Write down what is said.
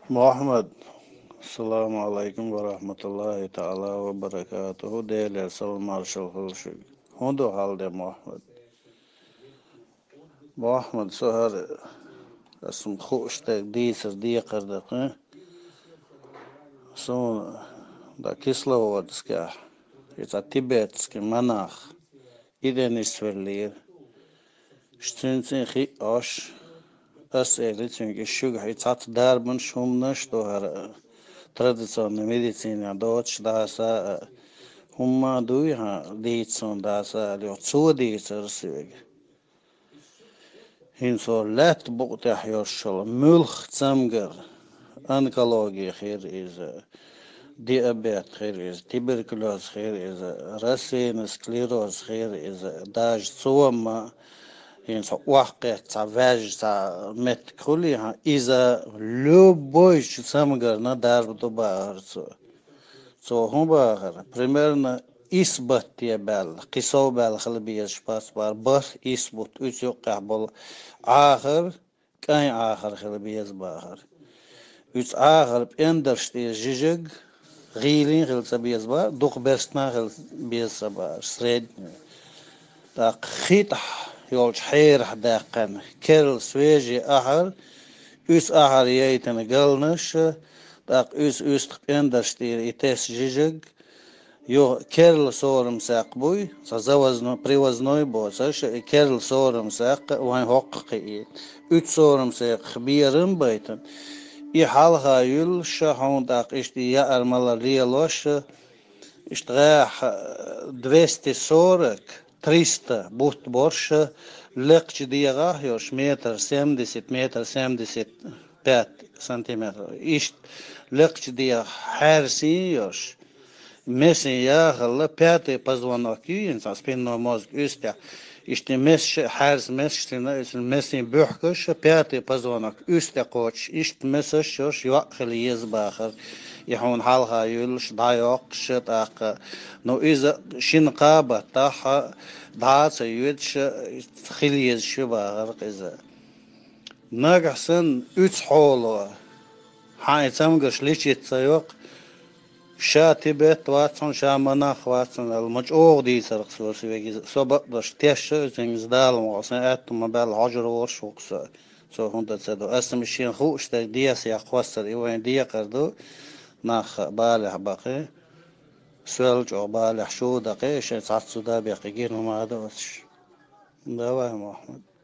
Muhammed, Selamun Aleyküm ve Rahmetullahi Teala ve Berekatuhu. Değerli Salman Marshall Hulşu. Hundu halde Muhammed. Muhammed sohar asım hoştek değilsir diye kırdık. Son da Kislovodska, it's Tibetski manach. İden isverlir. Stünzen hi aş. As çünkü şu hitat darben şumnaş dohar. Traditionella medicina Deutsch dasa humma duha dietson dasa lo so dietser sig. Hin so let bot yoshol mulch zamger oncology here is diabetes here is tuberculosis here is racine sclerosis here is daj soma hin so waqt savage sa met kuli ha is a любой zamger na dar do bar so humba примерно isbat bel qiso bel xilbiya spas var bas isbut üç yok qabul ahir kay ahir xilbiya bahar üç ahir enderste jijig gilin xilbiya ba duq bestna xilbiya ba srednya da khit yol xeer daqan kel sveji ahir üç ahir yeyten galnish da üç enderste ites jijig Jo, kerl sorum saqbuy, sa zavazno привозной босаш, kerl sorum saq, wan hoqqi. Üç sorum saq birin baytan. I halha yul shahon daq ishti ya armala rielosh, ishtrah 240, 300 but borsh, lekch diagah yosh meter 70 meter 75 centimeter. Isht lekch diag hersi yosh. Месси яхала пятый позвонок инсан спинной мозг üstte işte mes her mesine mesin bühküş pятый позвонок üstte koç işte mesaj yoş yakılı yez bakır yahun halha yülş dayok şıtak no iz şin qaba taha daha yütş xiliyez şu bakır kızı nagahsın 3 holo ha etsam gışliç yok Tibet Watson Shamana Watson المج أوغدي سرق سوسي بيجي سبب دش تيش زين زدال وعصن أتم بال عجر ورشوكس سو هون تسدو أسم الشين خوش تديا سيا خوستر إيوين ديا كردو ناخ بالح باقي سوالج أو بالح شو دقيش ساتسو دا بيقي جينو ما دوش دواء محمد